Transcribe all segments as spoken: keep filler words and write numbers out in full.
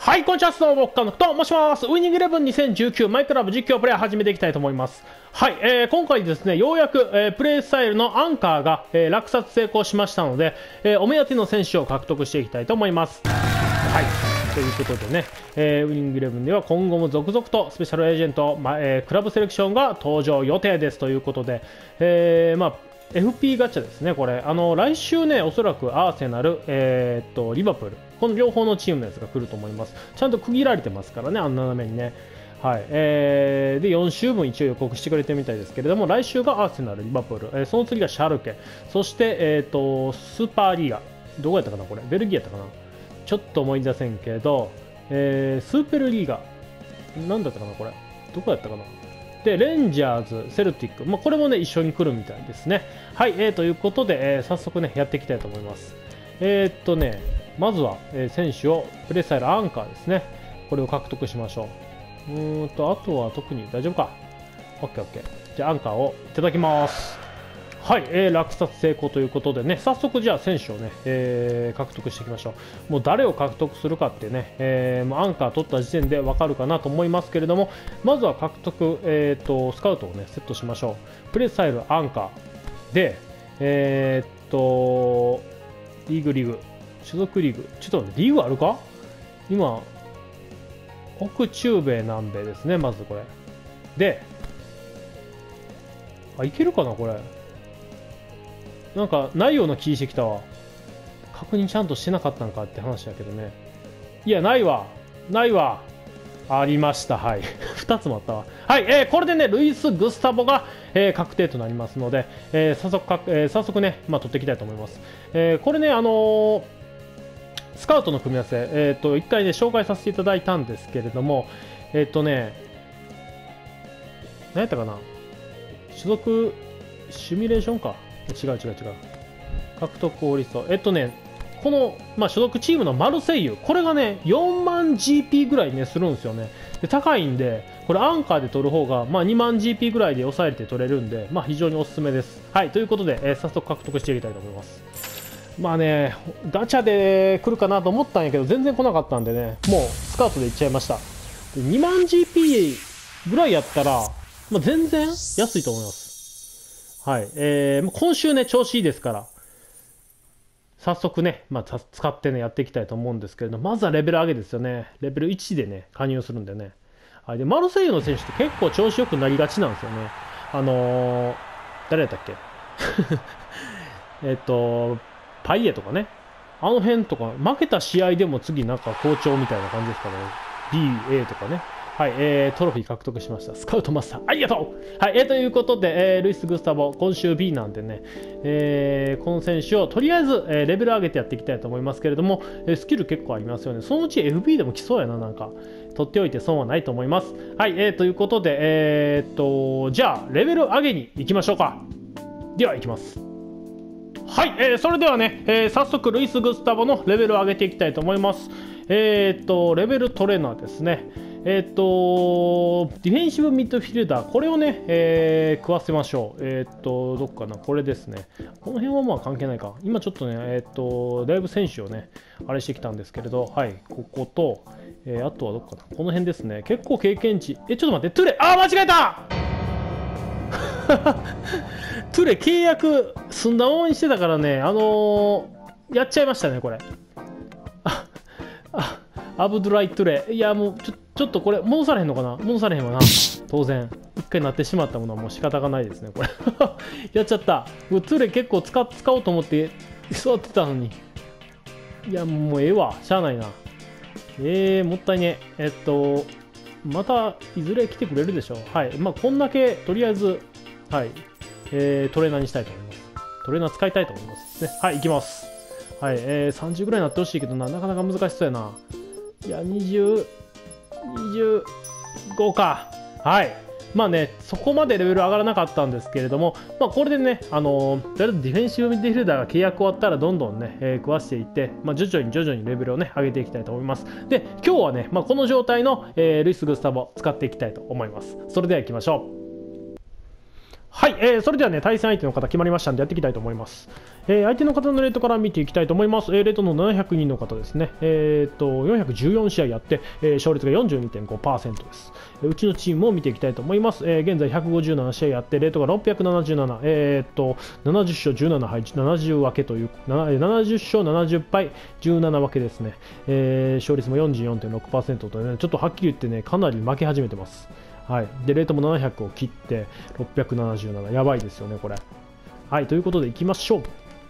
はい、こんにちは、どうも、僕、と申します。ウイニングイレブンにせんじゅうきゅうマイクラブ実況プレイ始めていきたいと思います。はい、えー、今回ですね、ようやく、えー、プレイスタイルのアンカーが、えー、落札成功しましたので、えー、お目当ての選手を獲得していきたいと思います。はい、ということでね、えー、ウイニングイレブンでは今後も続々とスペシャルエージェント、まえー、クラブセレクションが登場予定ですということで、えー、まあ、エフピー ガチャですね、これ。あの、来週ね、おそらくアーセナル、えー、っと、リバプール。この両方のチームのやつが来ると思います。ちゃんと区切られてますからね、あんな斜めにね。はい。えー、で、よん週分一応予告してくれてみたいですけれども、来週がアーセナル、リバプール。えー、その次がシャルケ。そして、えー、っと、スーパーリーガ。どこやったかな、これ。ベルギーやったかな。ちょっと思い出せんけど、えー、スーペルリーガ。なんだったかな、これ。どこやったかな。でレンジャーズ、セルティック、まあ、これもね一緒に来るみたいですね。はい、えー、ということで、えー、早速ねやっていきたいと思います。えー、っとねまずは、えー、選手をプレイスタイルアンカーですね。これを獲得しましょう。うーんとあとは特に大丈夫か。オッケーオッケー。じゃあアンカーをいただきます。はい、えー、落札成功ということでね、早速じゃあ選手をね、えー、獲得していきましょう。もう誰を獲得するかってね、えー、もうアンカー取った時点で分かるかなと思いますけれども、まずは獲得、えー、とスカウトをねセットしましょう。プレイスタイルアンカーで、えー、っとリーグリーグ所属リーグ、ちょっと待って、リーグあるか今、北中米南米ですね、まずこれで、あいけるかなこれ。なんかないような気してきたわ。確認ちゃんとしてなかったんかって話だけどね。いや、ないわ。ないわ。ありました。はい。ふたつもあったわ。はい。えー、これでね、ルイス・グスタボが、えー、確定となりますので、えー、早速か、えー、早速ね、まあ、取っていきたいと思います。えー、これね、あのー、スカウトの組み合わせ、えっと、一回ね、紹介させていただいたんですけれども、えっとね、何やったかな。所属シミュレーションか。違う違う違う。獲得オーリスト。えっとね、この、まあ、所属チームのマルセイユ、これがね、よんまん ジーピー ぐらいね、するんですよね。で、高いんで、これアンカーで取る方が、まあ、にまん ジーピー ぐらいで抑えて取れるんで、まあ、非常におすすめです。はい、ということで、えー、早速獲得していきたいと思います。まあね、ガチャで来るかなと思ったんやけど、全然来なかったんでね、もうスカウトでいっちゃいました。でにまん ジーピー ぐらいやったら、まあ、全然安いと思います。はい、えー、今週ね、調子いいですから、早速ね、まあ、使ってね、やっていきたいと思うんですけれど、まずはレベル上げですよね。レベルいちでね、加入するんでね。はい、で、マルセイユの選手って結構調子よくなりがちなんですよね。あのー、誰やったっけえっと、パイエとかね。あの辺とか、負けた試合でも次なんか好調みたいな感じですからね。ビー、エー とかね。はい、えー、トロフィー獲得しました。スカウトマスター、ありがとう。はい、えー、ということで、えー、ルイス・グスタボ、今週 ビー なんでね、えー、この選手をとりあえず、えー、レベル上げてやっていきたいと思いますけれども、えー、スキル結構ありますよね。そのうち エフピー でも来そうやな、なんか。取っておいて損はないと思います。はい、えー、ということで、えー、っと、じゃあ、レベル上げに行きましょうか。では、行きます。はい、えー、それではね、えー、早速、ルイス・グスタボのレベルを上げていきたいと思います。えー、っと、レベルトレーナーですね。えー、っと、ディフェンシブミッドフィルダー、これをね、えー、食わせましょう。えー、っと、どっかな、これですね。この辺はまあ関係ないか。今ちょっとね、えー、っと、だいぶ選手をね、あれしてきたんですけれど、はい、ここと、えー、あとはどっかな、この辺ですね。結構経験値。え、ちょっと待って、トゥレ、あー、間違えたトゥレ契約済んだままにしてたからね、あのー、やっちゃいましたね、これ。あ、あ、アブドゥライトゥレ。いや、もうちょ、ちょっとこれ、戻されへんのかな、戻されへんわな。当然。一回なってしまったものはもう仕方がないですね、これ。やっちゃった。トゥレ結構使使おうと思って座ってたのに。いや、もうええわ。しゃあないな。えー、もったいね。えっと、またいずれ来てくれるでしょう。はい。まあ、こんだけ、とりあえず、はい。えー、トレーナーにしたいと思います。トレーナー使いたいと思いますね。はい、行きます。はい、えー、さんじゅうぐらいになってほしいけどな、なかなか難しそうやな。いや、にじゅう、にじゅうごか。はい。まあね、そこまでレベル上がらなかったんですけれども、まあこれでね、あのー、とりあえずディフェンシブミッドフィルダーが契約終わったらどんどんね、えー、食わしていって、まあ徐々に徐々にレベルをね、上げていきたいと思います。で、今日はね、まあこの状態の、えー、ルイス・グスタボ使っていきたいと思います。それでは行きましょう。 はい、えー、それではね、対戦相手の方決まりましたんでやっていきたいと思います。えー、相手の方のレートから見ていきたいと思います。えー、レートのななひゃくにんの方ですね。えー、と、よんひゃくじゅうよん試合やって、えー、勝率が よんじゅうにてんごパーセント です。うちのチームを見ていきたいと思います。えー、現在ひゃくごじゅうなな試合やって、レートがろっぴゃくななじゅうなな、えー、と、ななじゅっ勝じゅうなな敗、ななじゅう分けという、ななじゅっ勝ななじゅっ敗、じゅうなな分けですね。えー、勝率も よんじゅうよんてんろくパーセント とね、ちょっとはっきり言ってね、かなり負け始めてます。はい、でレートもななひゃくを切ってろっぴゃくななじゅうなな、やばいですよね、これ。はい、ということでいきましょう。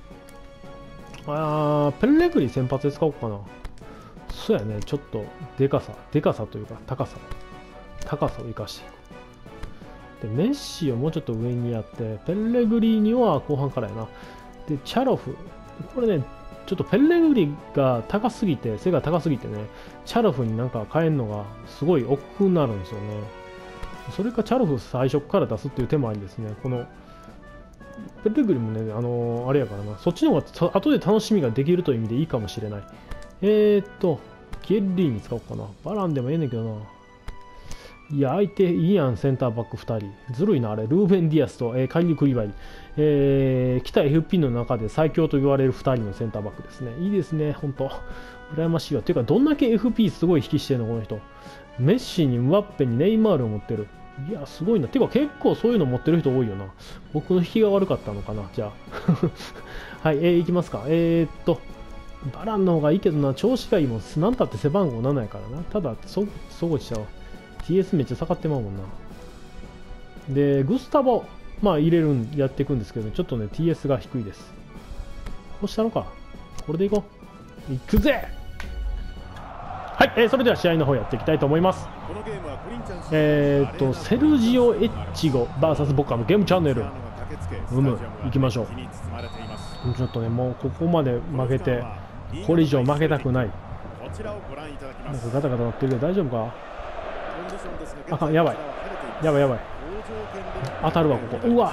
あー、ペンレグリ先発で使おうかな。そうやね、ちょっとでかさ、でかさというか高さ、高さを生かしていく。で、メッシをもうちょっと上にやって、ペンレグリには後半からやな。で、チャロフ、これね、ちょっとペンレグリが高すぎて、背が高すぎてね、チャロフになんか変えるのがすごい億劫になるんですよね。それかチャロフ最初から出すっていう手もありですね。このペレグリもね、あのー、あれやからな、そっちの方が後で楽しみができるという意味でいいかもしれない。えー、っと、キエッリーに使おうかな。バランでもええねんけどな。いや、相手いいやん、センターバックふたり。ずるいな、あれ。ルーベン・ディアスと、えー、カイリー・クリバリ。えー、北 エフピー の中で最強と言われるふたりのセンターバックですね。いいですね、ほんと。羨ましいわ。ていうか、どんだけ エフピー すごい引きしてるの、この人。メッシにムワッペにネイマールを持ってる。いや、すごいな。てか、結構そういうの持ってる人多いよな。僕の引きが悪かったのかな、じゃあ。はい、えー、いきますか。えー、っと、バランの方がいいけどな、調子がいいもん。なんたって背番号ななやからな。ただ、そ、そごちちゃうわ。ティーエス めっちゃ下がってまうもんな。で、グスタボ、まあ入れるん、やっていくんですけど、ちょっとね、ティーエス が低いです。こうしたのか。これでいこう。いくぜ！はい、えー、それでは試合の方やっていきたいと思います。えー、っと、セルジオ・エッチゴ ブイエス 僕のゲームチャンネル。うむ、行きましょう。ちょっとね、もうここまで負けて、これ以上負けたくない。なんかガタガタなってるけど大丈夫か？あかん、やばい。やばいやばい。当たるわ、ここ。うわ。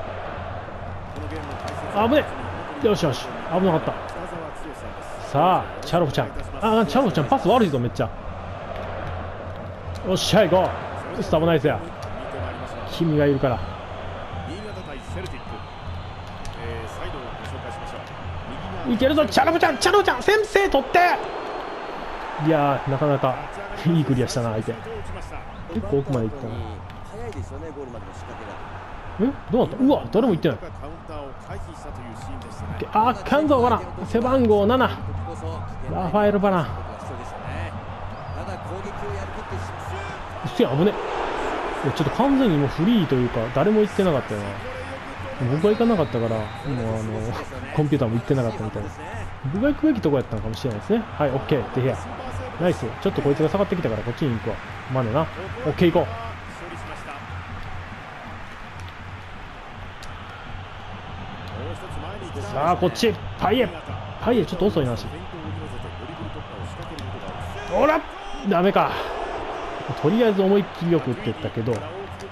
あぶねえ。よしよし。危なかった。さあ、チャロフちゃん。あ、チャロフちゃん、パス悪いぞ、めっちゃ。よっしゃ、行こう。スタボナイスや。君がいるから。いけるぞ、チャロフちゃん、チャロフちゃん、先生取って。いやー、なかなかいいクリアしたな、相手。結構奥まで行ったな。え、どうなった？うわ、誰も行ってない。あ、カンゾーバラン、背番号なな、ラファエル・バラン。うっせや、危ね。ちょっと完全にもうフリーというか、誰も行ってなかったよな。僕が行かなかったから、もうあのコンピューターも行ってなかったみたいです。僕が行くべきとこやったのかもしれないですね。はい、オッケー、デヘア。ナイス。ちょっとこいつが下がってきたからこっちに行くわ。まあねな。オッケー、行こう。さあ、こっち。パイエ。パイエ、ちょっと遅いなし。ほら、ダメか。とりあえず思いっきりよく打っていったけど。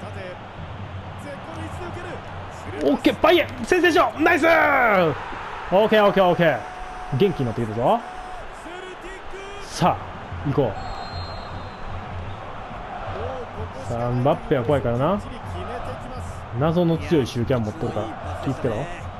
オッケー、パイエ、先制しよう。ナイス。オッケー、オッケー、オッケー。元気になっているぞ。さあ、行こう。さあ、バッペは怖いからな。謎の強いシューキャン持ってるから気をつけろ。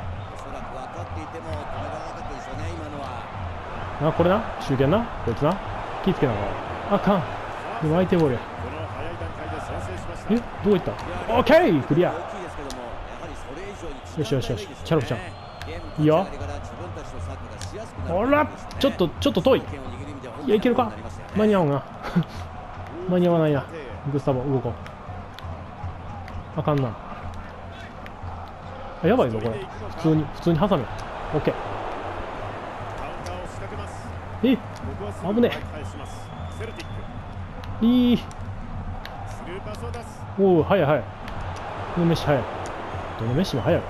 あ、これな、シューキャンな、こいつな、気をつけながら。あかん。でも相手ボールや。え、どこ行った？オッケー、クリア。よしよしよし、チャロフちゃん。いいよ。ほら、ちょっと、ちょっと遠い。いや、いけるか？間に合うな。間に合わないな。グスタボ、動こう。あかんな。あ、やばいぞ、これ。普通に、普通に挟め。オッケー。え、危ねえ。いい。おお、早い早い。このメッシ早い。どのメッシも早いわ。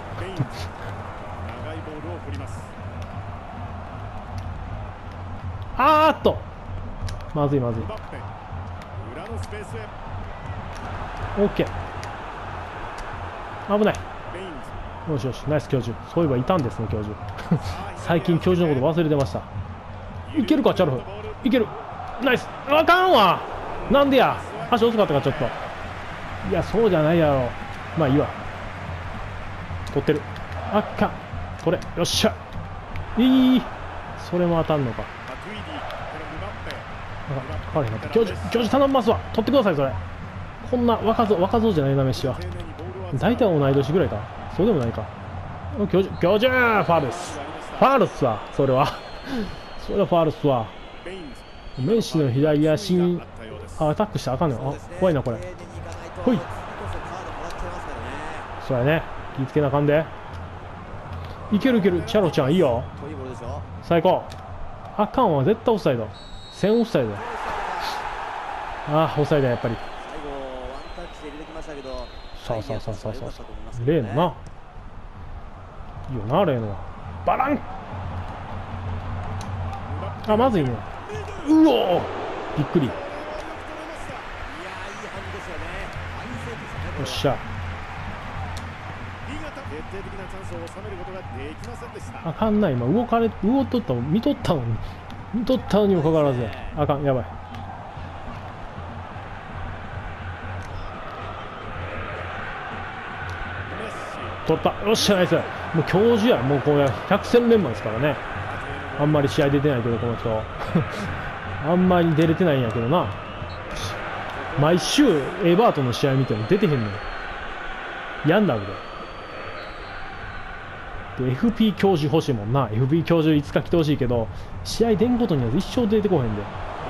あーっと。まずいまずい。オッケー。危ない。よしよし、ナイス教授。そういえばいたんですね、教授。最近教授のこと忘れてました。いけるか、チャルフ。いける。ナイス。あかんわ。なんでや。足遅かったか、ちょっと。いや、そうじゃないやろ。まあいいわ。 取ってる。あっかん。これ、よっしゃ。いい。それも当たんのか。あかかれへんかった。教授、教授頼みますわ。取ってください、それ。こんな若造、若造じゃないな、飯は。大体同い年ぐらいか。そうでもないか。教授、教授、ファールス。ファールスは、それは。それはファールスは。メッシの左足にアタックしたらあかんのよ。あ、怖いな、これ。ほい。そうやね。気ぃつけなあかんで。いけるいける。チャロちゃん、いいよ。最高。あかんわ、絶対オフサイド。せんオフサイド。ああ、オフサイドや、やっぱり。そうそうそうそうそう。例のな。いいよな、例のは。バラン。あ、まずいね。うお、びっくり。よっしゃ。あかんない、今動かれ、動っとったの、見とったのに。見とったのにもかかわらず。あかん、やばい。取った。よっしゃ、ナイス。もう教授や、もうこれ百戦錬磨ですからね。あんまり試合出てないけど、この人。あんまり出れてないんやけどな。毎週、エバートの試合見ても出てへんのよ。やんなるで。で、エフピー 教授欲しいもんな。エフピー 教授いつか来てほしいけど、試合出んことには一生出てこへんで。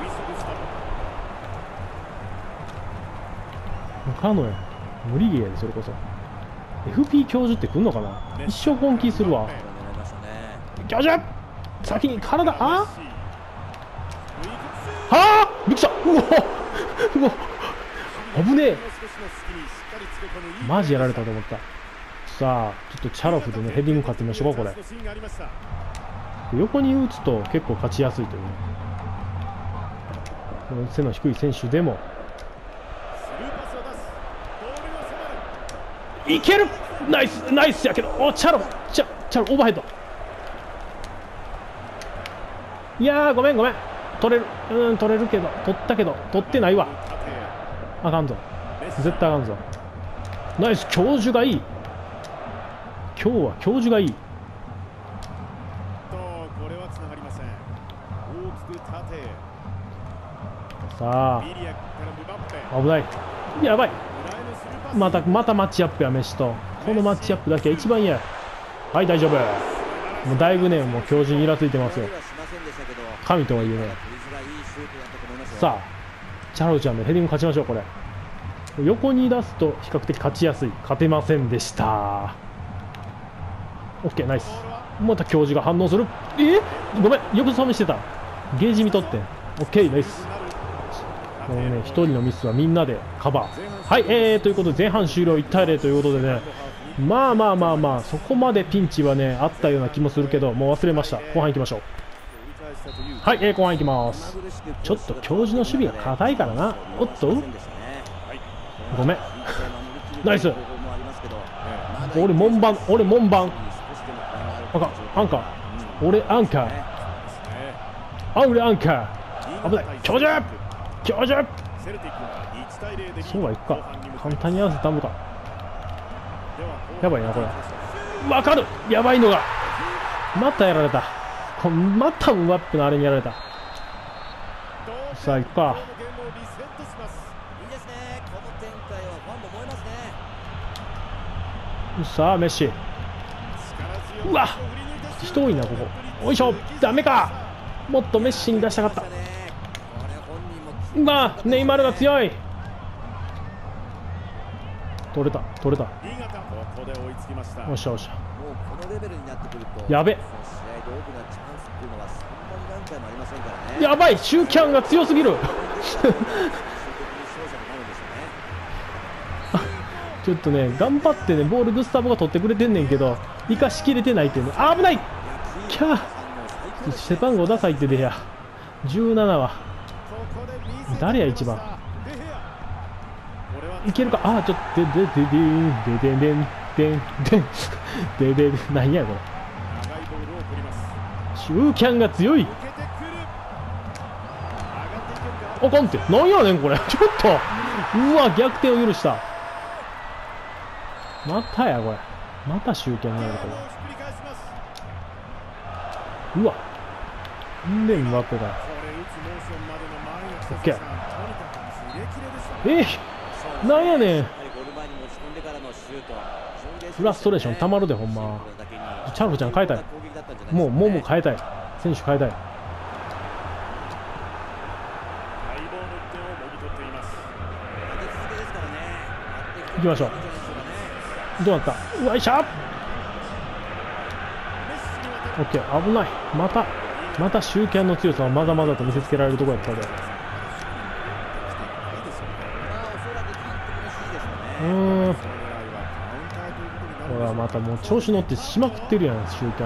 他のや。無理ゲーやで、それこそ。エフピー 教授って来んのかな。一生本気するわ。教授先に体、あはあびっくりした。うわうわ危ねえ。マジやられたと思った。さあちょっとチャロフでねヘディング勝ってみましょうか。これ横に打つと結構勝ちやすいというね。背の低い選手でもいける。ナイスナイスやけど、おチャロチャチャロオーバーヘッド。いやーごめんごめん、取れる、うん取れるけど、取ったけど取ってないわ。あかんぞ、絶対あかんぞ。ナイス、教授がいい。今日は教授がいい。さあ危ない、やばい。またまたマッチアップや、メッシと。このマッチアップだけは一番嫌や。はい大丈夫。もうだいぶね、もう教授にイラついてますよ。神とはいえね。さあチャロちゃんでヘディング勝ちましょう。これ横に出すと比較的勝ちやすい。勝てませんでした。オッケーナイス。また教授が反応する。えごめん、よくそめしてた。ゲージ見とってん。オッケーナイス。このね、ひとりのミスはみんなでカバー。はい、えー、ということで前半終了いちたいゼロということでね、まあまあまあまあそこまでピンチはねあったような気もするけど、もう忘れました。後半行きましょう。はい、えー、後半行きます。ちょっと教授の守備が硬いからな。おっとごめんナイス。俺門番、俺門番。あかん、アンカー。俺アンカー。あ、俺アンカー。危ない。教授教授そうはいくか。簡単に合わせたのか。やばいな、これ。わかる。やばいのが。またやられた。こまたムバップのあれにやられた。さあ、行くか。さあ、メッシ。うわ人多いな、ここ。よいしょ。ダメか。もっとメッシに出したかった。まあ、ネイマールが強い。取れた、取れた。よっしゃよっしゃ。やべ。やばい、シューキャンが強すぎる。ちょっとね、頑張ってね、ボールグスタボが取ってくれてんねんけど、生かしきれてないっていうの。あ、危ない。キャー。背番号ダサいってでや。じゅうななは。誰や一番。いけるか。あ、ちょっと、で、で、で、で、で、で、で、で、で、で、何やこれ。シューキャンが強い。あかんって。なんやねんこれ。ちょっと。うわ、逆転を許した。またやこれ。 また集権になるから。うわんでムバペが。オッケー。えー、なんやねん。フラストレーションたまるでほんま。チャルフちゃん変えたい。もうもうもう変えたい。選手変えたい。行きましょう。どうなった。うわいしゃ。オッケー、危ない。またまた集権の強さをまだまだと見せつけられるところやったで。うーん、ほらまたもう調子乗ってしまくってるやん集権。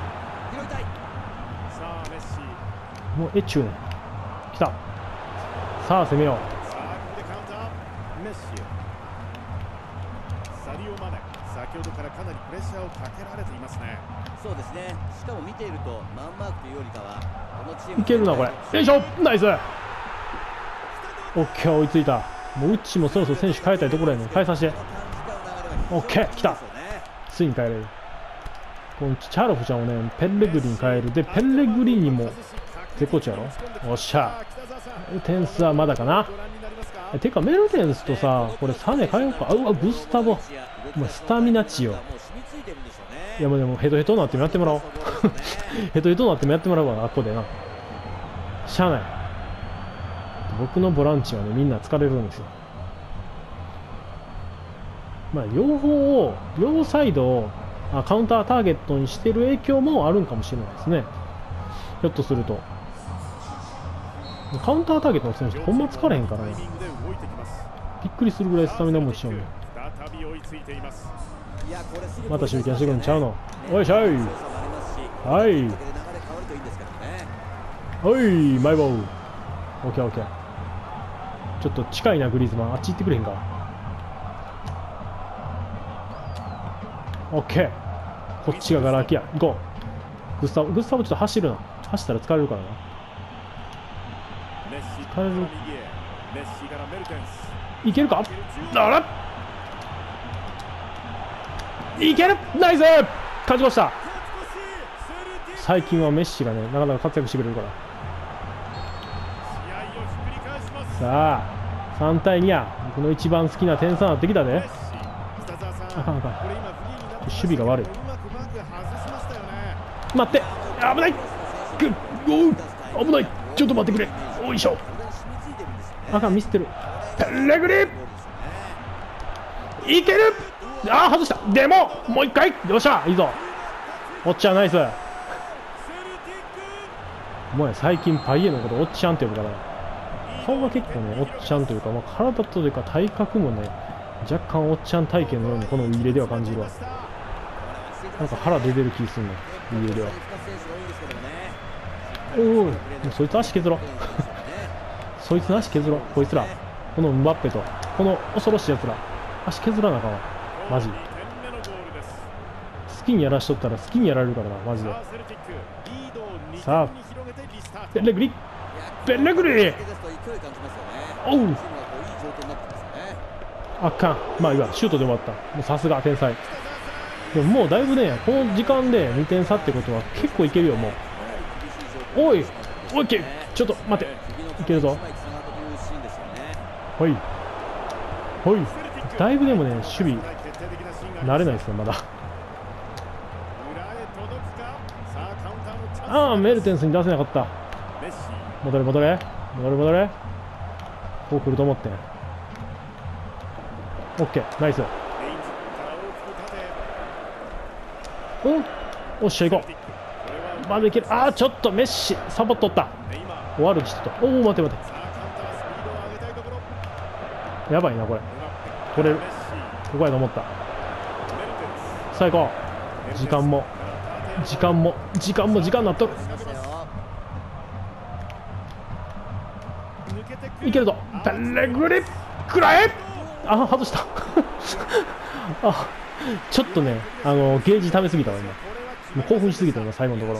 もうエチューね来た。さあ攻めよう。 先ほどからかなりプレッシャーをかけられていますね。そうですね。しかも見ているとマンマークというよりかはこのチームいけるなこれ。よいしょ、ナイス。オッケー、追いついた。もううっちもそろそろ選手変えたいところやねん。変えさせて。オッケー、来た。ついに変えれる。このチャーロフちゃんをねペッレグリに変える。でペッレグリにも絶好調やろ。おっしゃ。点数はまだかな。えてかメルテンスとさこれサネ変えようか。あうわグスタボもうスタミナ値よ。いやもうでもヘトヘトになってもやってもらおうヘトヘトになってもやってもらうわ。あっこでなしゃあない。僕のボランチはねみんな疲れるんですよ。まあ両方を両サイドをあカウンターターゲットにしてる影響もあるんかもしれないですね。ひょっとするとカウンターターゲットの選手ってほんま疲れへんからね。びっくりするぐらいスタミナ持ちしようね。また集権してくるんちゃうの。おいしょい。はいおいマイボール。オッケーオッケー。ちょっと近いなグリーズマン。あっち行ってくれへんか。オッケー。こっちがガラ空きや。行こう。グスタブグスタブちょっと走るな。走ったら疲れるからな。疲れる。いけるか。あらいける。ナイス。勝ちました。最近はメッシがねなかなか活躍してくれるから。さあさんたいにや。僕の一番好きな点差になってきたで。あかんあかん。守備が悪い。待って危ない。おう危ない。ちょっと待ってくれ。おいしょ。あかんミスってる。ペレグリいける。ああ外した。でももう一回。よっしゃいいぞ。おっちゃんナイス。お前最近パイエのことおっちゃんって呼ぶから顔が結構ねおっちゃんというか、まあ、体というか体格もね若干おっちゃん体型のようにこのウィーレでは感じるわ。なんか腹出てる気するねウィーレでは。おおもうそいつ足削ろうそいつの足削ろう。こいつらこのムバッペとこの恐ろしいやつら足削らなあかんわマジ。好きにやらしとったら好きにやられるからなマジで。さあベレグリベレグリおうあかん。まあいいわシュートで終わった。もうさすが天才。でももうだいぶねこの時間でにてん差ってことは結構いけるよもう。おいおいけちょっと待っていけるぞ。ほいほい。だいぶでもね守備慣れないですねまだ。ああメルテンスに出せなかった。戻れ戻れ戻れ戻れ。こう来ると思ってん。オッケーナイス。おおっしゃ行こう。まだいける。ああちょっとメッシサボっとった。終わるちょっと。おお待て待て。やばいなこれ。取れる。ここやと思った。さあ行こう。時間も時間も時間も時間になっとる。いけるぞ。ペレグリくらえ。あ外したあちょっとねあのゲージ溜めすぎたわ今。もう興奮しすぎた今最後のところ。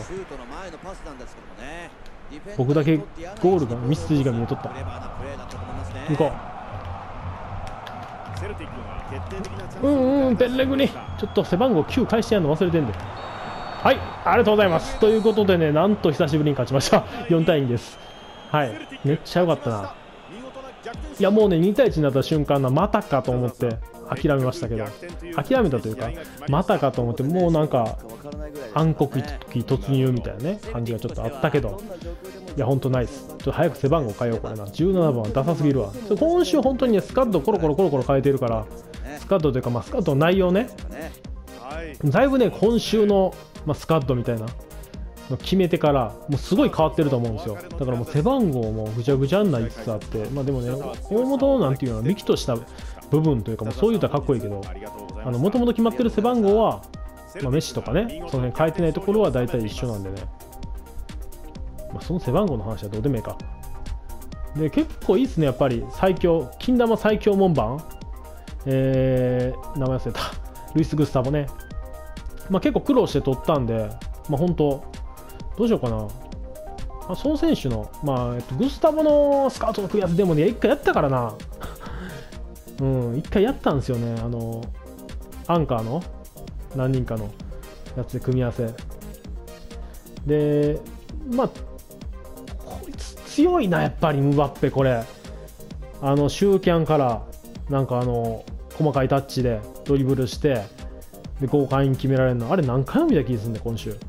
僕だけゴールがミス筋が見えとった。行こう。 うんうん、ペレグリ、ちょっと背番号きゅう返してやるの忘れてんで。はい、ありがとうございます。ということでね、なんと久しぶりに勝ちました。よんたいにです。はい、めっちゃ良かったな。いや、もうね、にたいいちになった瞬間な、またかと思って諦めましたけど、諦めたというか、またかと思って、もうなんか、暗黒期突入みたいなね、感じがちょっとあったけど、いや、ほんとナイス。ちょっと早く背番号変えよう、これな。じゅうななばんはダサすぎるわ。今週、本当にね、スカッドコロコロコロコロ変えてるから、スカッドというか、まあ、スカッドの内容ね、だいぶね、今週の、まあ、スカッドみたいなの決めてから、もうすごい変わってると思うんですよ。だからもう背番号もぐちゃぐちゃになりつつあって、まあでもね、大元なんていうのは、幹とした部分というか、もうそういうとかっこいいけど、もともと決まってる背番号は、まあ、メッシとかね、その辺変えてないところは大体一緒なんでね、まあ、その背番号の話はどうでもいいか。で、結構いいっすね、やっぱり、最強、金玉最強門番、えー、名前忘れた、ルイス・グスタボね、まあ、結構苦労して取ったんで、まあ、本当、どうしようかな、まあ、その選手の、まあえっと、グスタボのスカウトの来るやつでもね、一回やったからな、うん、一回やったんですよね、あの、アンカーの何人かのやつで組み合わせ。で、まあ、こいつ強いな、やっぱり、ムバッペ、これ。あの、シューキャンから、なんかあの、細かいタッチでドリブルして、で豪快に決められるの、あれ何回も見た気がするんで、今週。好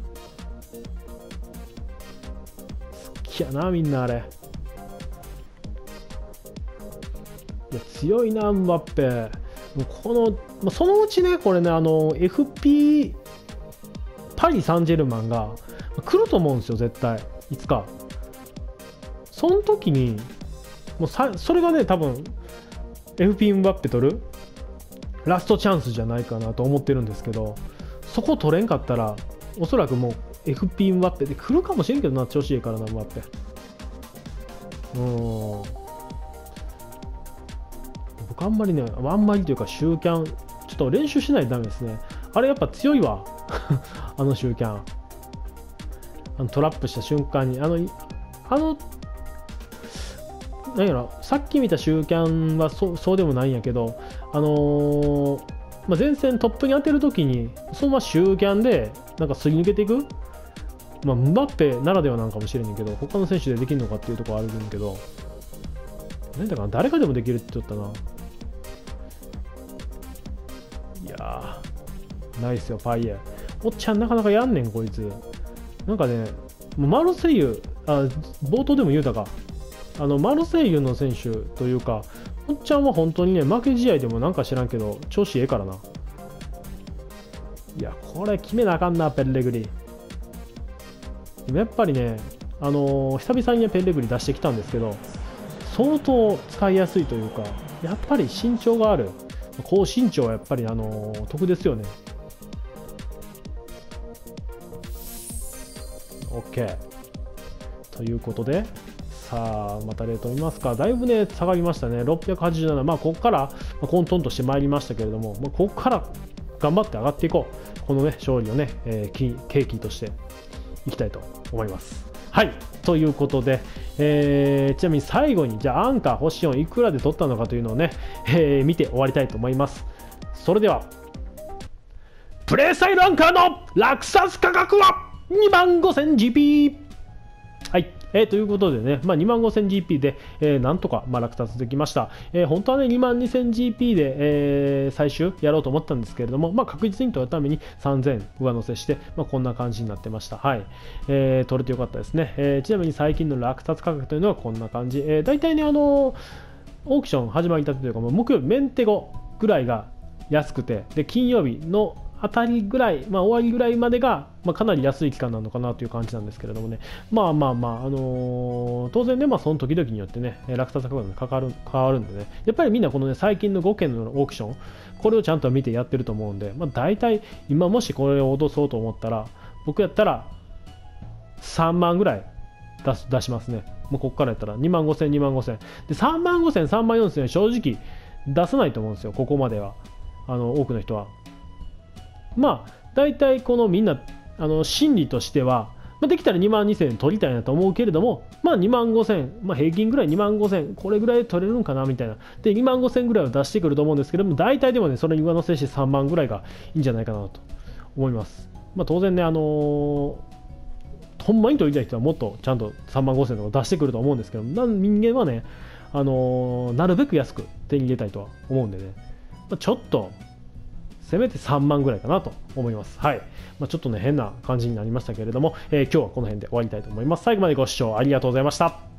きやな、みんなあれ。いや、強いな、ムバッペ。この、まあ、そのうちね、これね、あの、エフピー、パリ・サンジェルマンが来ると思うんですよ、絶対。いつか。その時に、もうさそれがね、多分、エフピー ムバッペ取るラストチャンスじゃないかなと思ってるんですけど、そこ取れんかったら、おそらくもう エフピー ムバッペで来るかもしれんけどな、調子いいからな、ムバッペ。うーん。僕あんまりね、あんまりというか、シューキャン、ちょっと練習しないとダメですね。あれやっぱ強いわ。あのシューキャン。あのトラップした瞬間に、あの、あの、なんやろ、さっき見たシューキャンはそそうでもないんやけど、あのーまあ、前線トップに当てるときに、そのままシューキャンで、なんかすり抜けていく、まあ、ムバッペならではなんかもしれんけど、他の選手でできるのかっていうところはあるんけど、なんだかな、誰かでもできるって言ったな。いやー、ナイスよ、パイエ。おっちゃんなかなかやんねん、こいつ。なんかね、もうマルセイユ、あ、冒頭でも言うたか、あのマルセイユの選手というか、おっちゃんは本当にね、負け試合でもなんか知らんけど、調子ええからな。いや、これ決めなあかんな、ペッレグリ。でもやっぱりね、あのー、久々にね、ペッレグリ出してきたんですけど、相当使いやすいというか、やっぱり身長がある。高身長はやっぱり、あのー、得ですよね。OK。ということで、さあ、またレート見ますか。だいぶね、下がりましたね。ろっぴゃくはちじゅうなな。まあ、ここから、まあ、混沌としてまいりましたけれども、まあ、ここから頑張って上がっていこう。このね、勝利をね、えー、契機としていきたいと思います。はい。ということで、えー、ちなみに最後に、じゃあ、アンカー星よんいくらで取ったのかというのをね、えー、見て終わりたいと思います。それでは、プレイスタイルアンカーの落札価格はにまんごせんジーピー。はい。えー、ということでね、まあ、にまんごせんジーピー で、えー、なんとか、まあ、落札できました。えー、本当はね、にまんにせんジーピー で、えー、最終やろうと思ったんですけれども、まあ、確実に取るためにさんぜん上乗せして、まあ、こんな感じになってました。はい。えー、取れてよかったですね。えー、ちなみに最近の落札価格というのはこんな感じ。えー、大体ね、あのー、オークション始まりたてというか、もう木曜日、メンテ後ぐらいが安くて、で、金曜日のあたりぐらい、まあ、終わりぐらいまでが、まあ、かなり安い期間なのかなという感じなんですけれどもね、まあまあまあ、あのー、当然ね、まあ、その時々によってね、落札価格が変わる、変わるんでね、やっぱりみんなこのね、最近のごけんのオークション、これをちゃんと見てやってると思うんで、まあ、大体、今もしこれを脅そうと思ったら、僕やったらさんまんぐらい出す、出しますね。もうここからやったらにまんごせん、にまんごせん。で、さんまんごせん、さんまんよんせんは正直出さないと思うんですよ、ここまでは。あの、多くの人は。まあ、大体このみんな、あの心理としては、 あ、できたらにまんにせんえん取りたいなと思うけれども、まあ、にまんごせん、まあ、平均ぐらいにまんごせん、これぐらい取れるんかなみたいな。で、にまんごせんぐらいを出してくると思うんですけども、大体でもね、それに上乗せしてさんまんぐらいがいいんじゃないかなと思います。まあ、当然ね、あのー、ほんまに取りたい人はもっとちゃんとさんまんごせんとか出してくると思うんですけど、人間はね、あのー、なるべく安く手に入れたいとは思うんでね、まあ、ちょっとせめてさんまんぐらいかなと思います。はい。まあ、ちょっとね、変な感じになりましたけれども、えー、今日はこの辺で終わりたいと思います。最後までご視聴ありがとうございました。